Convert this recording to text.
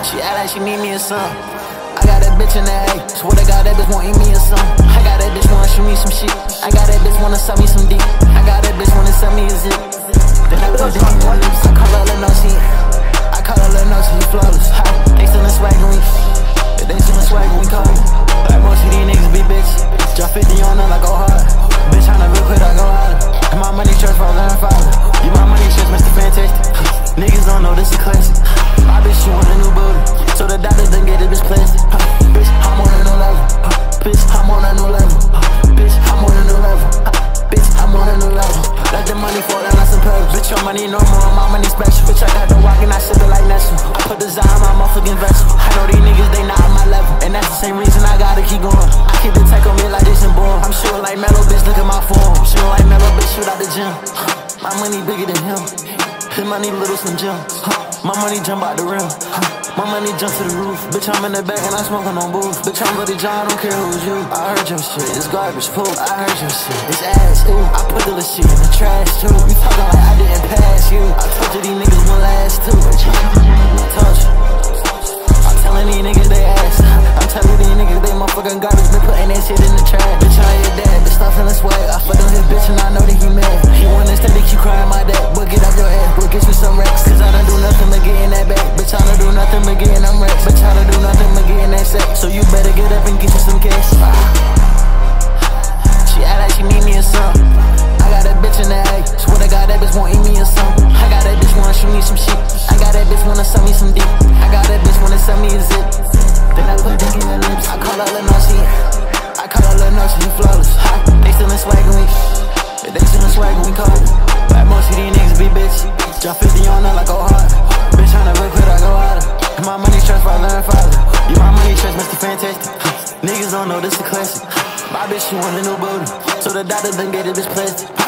She act like she need me or something. I got that bitch in the A. Swear to God, that bitch won't eat me or something. I got that bitch wanna shoot me some shit. I got that bitch wanna sell me some D. I got that bitch wanna sell me a zip. Then I put dick in her lips. I call her Lil' Nosy. I call her Lil' Nosy, she flawless. They still in swag when we. They still in swag when we call it. Like most of these niggas be bitch. Drop 50 on them like go hard. Bitch tryna real quick, I go harder. And my money church for learn father. You my money church, Mr. Fantastic. Niggas don't know this is classic. My bitch, she want a new booty. So the doctor done get it, bitch plastic. Bitch, I'm on a new level. Bitch, I'm on a new level. Bitch, I'm on a new level. Bitch, I'm on a new level. Let the money fall down like some pebbles. Bitch, your money normal, my money special. Bitch, I got the walk and I sip it like Nestle. I put the Zah in my motherfucking vessel. I know these niggas, they not on my level. And that's the same reason I gotta keep going. I keep the tech on me like this and boom. I'm shooting like Mellow, bitch, look at my form. Shooting like Mellow, bitch, shoot out the gym. My money bigger than him. His money little Slim Jim. My money jump out the rim. My money jump to the roof. Bitch, I'm in the back and I'm smoking on booth. Bitch, I'm vloodyjahh, I don't care who's you. I heard your shit, it's garbage poop. I heard your shit, it's ass, ooh. I put the little shit in the trash too. You talking like I didn't pass you. I told you these niggas won't last too. I told you. I'm telling these niggas they ass. I'm telling these niggas they motherfucking garbage. Been putting that shit in the trash. Bitch, I ain't your dad, bitch, stop feeling swag. I fucked on his bitch and I know that he mad. He wanna steady keep crying my dad. But get up your ass, but get you some racks. Cause I done do nothing but get in that bag. Bitch, I done do nothing but get in them racks. Bitch, I done do nothing but get in that sack. So you better get up and get you some cash. She act like she need me or something. I got that bitch in the A. Swear to God, that bitch won't eat me or something. I got that bitch wanna shoot me some shit. I got that bitch wanna sell me some D. I got that bitch wanna sell me a zip. Then I put dick in her lips. I call her Lil' Nosy. I call her Lil' Nosy, she flawless. They still in swag when we. They still in swag when we call it. Like most of these niggas be bitch. Drop 50 on them like go hard. Bitch tryna real quick, I go harder. And my money church for learn father. You my money church, Mr. Fantastic. Niggas don't know this is classic. My bitch, she want a new booty. So the doctor done get it, bitch plastic.